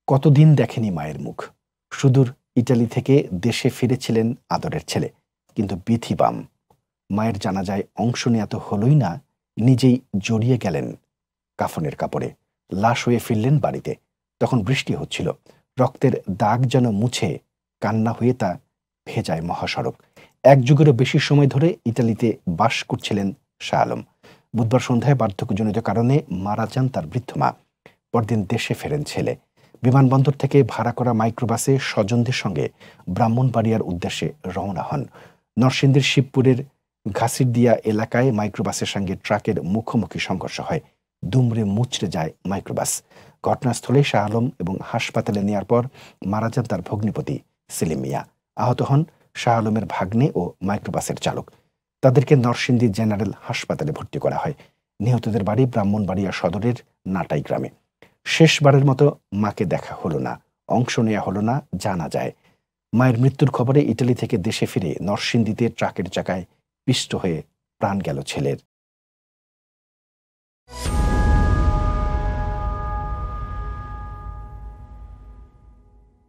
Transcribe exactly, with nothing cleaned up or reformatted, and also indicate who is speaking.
Speaker 1: কতদিন দেখেনি মায়ের মুখ। সুদূর ইটালি থেকে দেশে ফিরেছিলেন আদরের ছেলে, কিন্তু বিধি বাম, মায়ের জানাজায় অংশ নেয়া তো হলোই না, নিজেই জড়িয়ে গেলেন কাফনের কাপড়ে। লাশ হয়ে ফিরলেন বাড়িতে। তখন বৃষ্টি হচ্ছিল, রক্তের দাগ যেন মুছে কান্না হয়ে তা ভেজায় মহাসড়ক। এক যুগেরও বেশি সময় ধরে ইটালিতে বাস করছিলেন শাহ আলম। বুধবার সন্ধ্যায় বার্ধক্যজনিত কারণে মারা যান তার বৃদ্ধ মা। পরদিন দেশে ফেরেন ছেলে। বিমানবন্দর থেকে ভাড়া করা মাইক্রোবাসে স্বজনদের সঙ্গে ব্রাহ্মণবাড়িয়ার উদ্দেশ্যে রওনা হন। নরসিংদীর শিবপুরের ঘাসিরদিয়া এলাকায় মাইক্রোবাসের সঙ্গে ট্রাকের মুখোমুখি সংঘর্ষ হয়। দুমড়ে মুচড়ে যায় মাইক্রোবাস। ঘটনাস্থলে শাহ আলম এবং হাসপাতালে নেয়ার পর মারা যান তার ভগ্নিপতি সেলিম মিয়া। আহত হন শাহ আলমের ভাগ্নে ও মাইক্রোবাসের চালক। তাদেরকে নরসিংদী জেনারেল হাসপাতালে ভর্তি করা হয়। নিহতদের বাড়ি ব্রাহ্মণবাড়িয়া সদরের নাটাই গ্রামে। শেষবারের মতো মাকে দেখা হলো না, অংশ নেওয়া হলো না জানা যায়। মায়ের মৃত্যুর খবরে ইটালি থেকে দেশে ফিরে নরসিংদীতে ট্রাকের চাকায় পিষ্ট হয়ে প্রাণ গেল ছেলের।